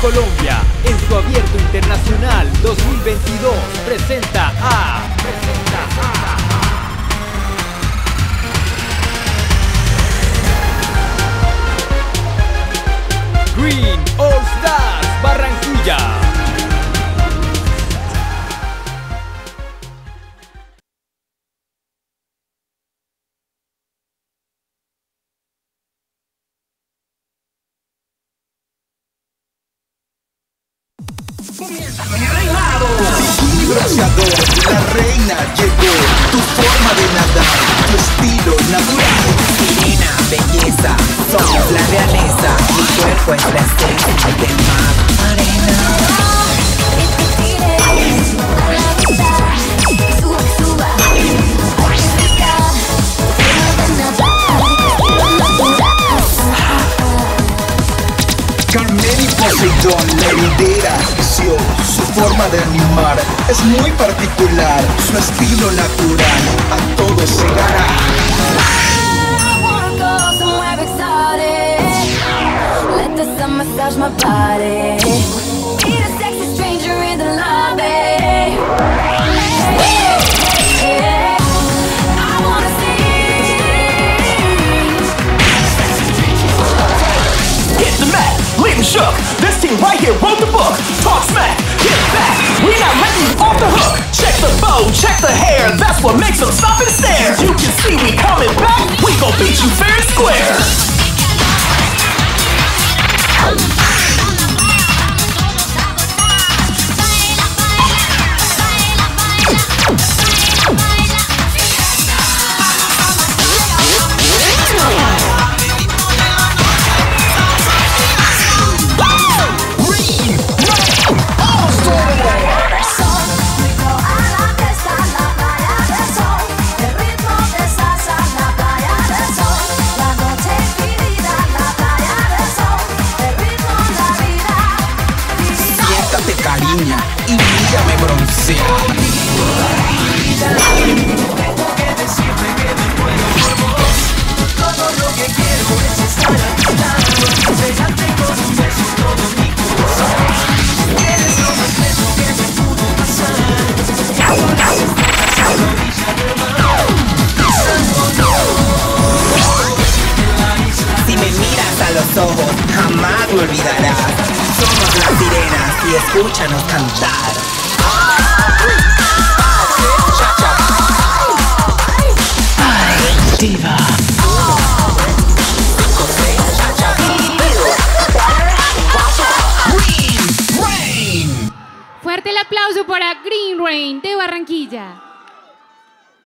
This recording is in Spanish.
Colombia, en su Abierto Internacional 2022, presenta a Green All Stars Barranquilla. Comienza con el reinado. Bronceador, la reina llegó. Tu forma de nadar, tu estilo natural. Sirena, belleza, somos la realeza. Mi cuerpo es la esencia del mar, arena. Carmen y Poseidón, la heredera, su forma de animar es muy particular, su estilo natural a todos llegará. Massage my body. Meet a sexy stranger in the lobby. I wanna see. Hit the mat, leave him shook. This team right here wrote the book. Talk smack, get back. We're not letting you off the hook. Check the bow, check the hair. That's what makes them stop and stare. You can see we coming back. We gon' beat you fair and square. Cariña y mírame broncear. Tengo que decirte que me muero por vos. Todo lo que quiero es estar aquí, pegarte con un beso todo mi corazón. Eres lo más bello que me pudo pasar. Con las estrellas a la orilla del mar, Si me miras a los ojos, jamás me olvidarás. Somos las sirenas y escúchanos cantar. Ay, diva. Fuerte el aplauso para Green Rain de Barranquilla.